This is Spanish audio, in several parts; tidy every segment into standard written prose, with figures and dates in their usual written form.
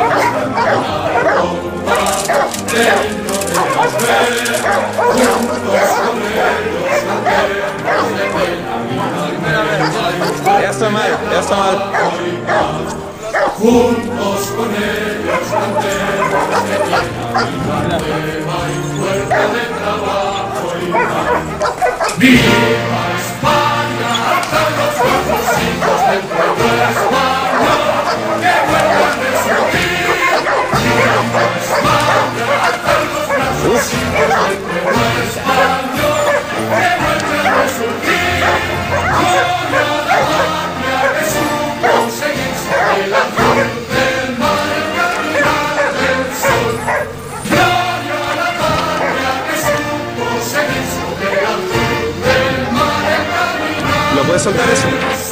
Erster Mal. Juntos con ellos cantemos de tierra nueva y fuerza de trabajo y paz. ¡Viva España! ¡Alzan los brazos hijos del pueblo español! ¡Que vuelvan a resurgir! ¡Viva España! ¡Alzan los brazos hijos del pueblo español! ¡Que vuelvan a resurgir! ¡Gloria a la patria que supo seguir sobre la azul del mar el caminar del sol! ¡Gloria a la patria que supo seguir sobre la azul del mar el caminar! ¿Lo puedes soltar eso?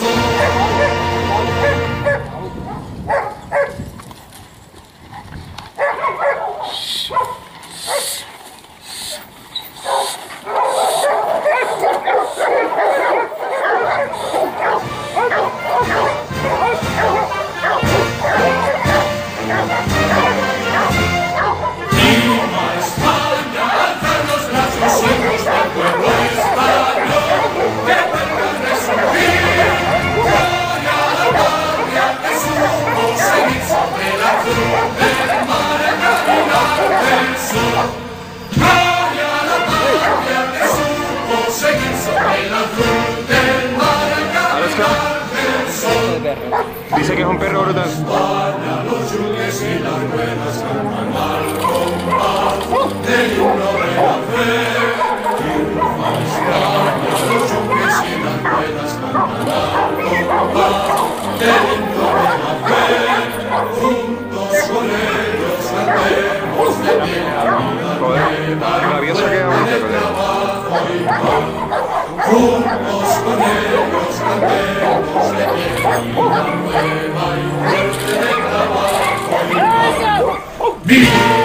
¡Viva España! ¡Alzan los brazos hijos del pueblo español! ¡Que vuelvan a resurgir! ¡Gloria a la patria que supo seguir sobre la cruz del mar el caminar del sol! ¡Gloria a la patria que supo seguir sobre la cruz del mar el caminar del sol! Dice que es un perro brutal. España, los yunques y las ruedas cantan al compás del himno de la fe. Triunfa España, los yunques y las ruedas cantan al compás del himno de la fe. Juntos con ellos cantemos de pie a vida nueva y Rabioso que fuerte de trabajo y paz. Juntos con ellos cantemos de pie a vida nueva y fuerte de trabajo y paz. ¡Viva!